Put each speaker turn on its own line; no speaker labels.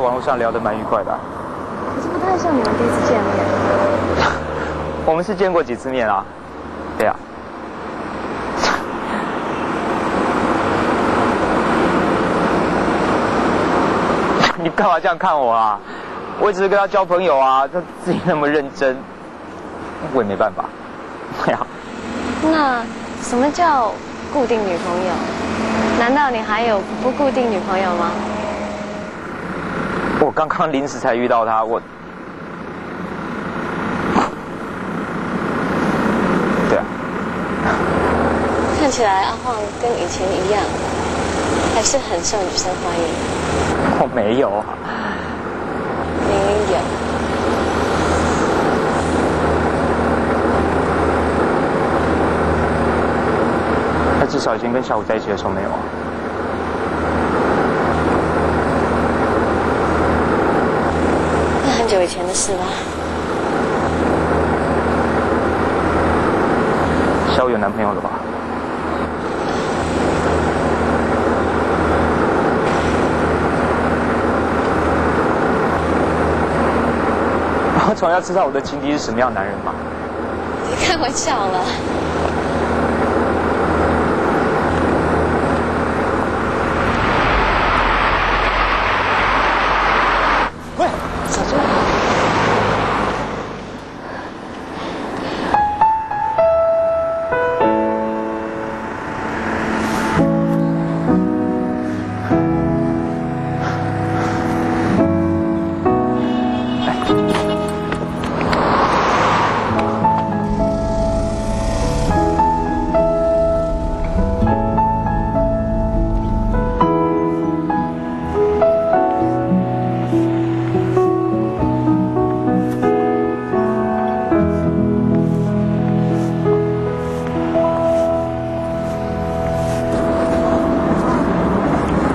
网络上聊得蛮愉快的。
可是不太像你们第一次见面。
我们是见过几次面啊？对啊。你干嘛这样看我啊？我也只是跟他交朋友啊，他自己那么认真，我也没办法。对啊。
那什么叫固定女朋友？难道你还有不固定女朋友吗？
我刚刚临时才遇到他，我。对啊。
看起来阿晃跟以前一样，还是很受女生欢迎。
我没有啊。
没有。
他至少以前跟小五在一起的时候没有啊。
那很久以前的事了。
小五有男朋友了吧？我总要知道我的情敌是什么样的男人嘛。
你开玩笑了。